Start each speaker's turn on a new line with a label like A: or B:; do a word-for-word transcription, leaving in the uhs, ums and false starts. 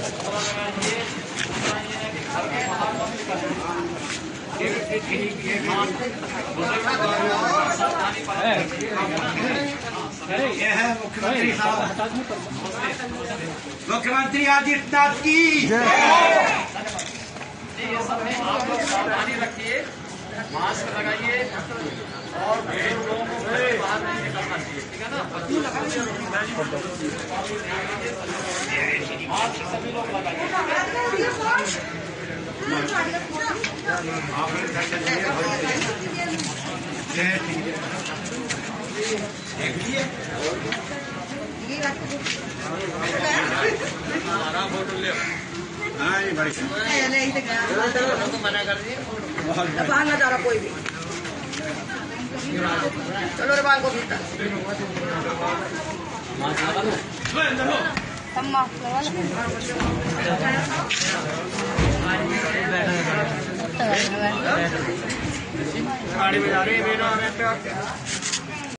A: ये है मुख्यमंत्री साहब, मुख्यमंत्री आदित्यनाथ की जय। ये सब में आप लोग सावधानी रखिए, मास्क लगाइए और लोगों को बाहर नहीं निकलना चाहिए, ठीक है ना। मास्क सभी लोग लगाइए। मना कर दिए बाहर ना जा रहा कोई भी। चलो रे बाहर को भीतर गाड़ी बजा रही है।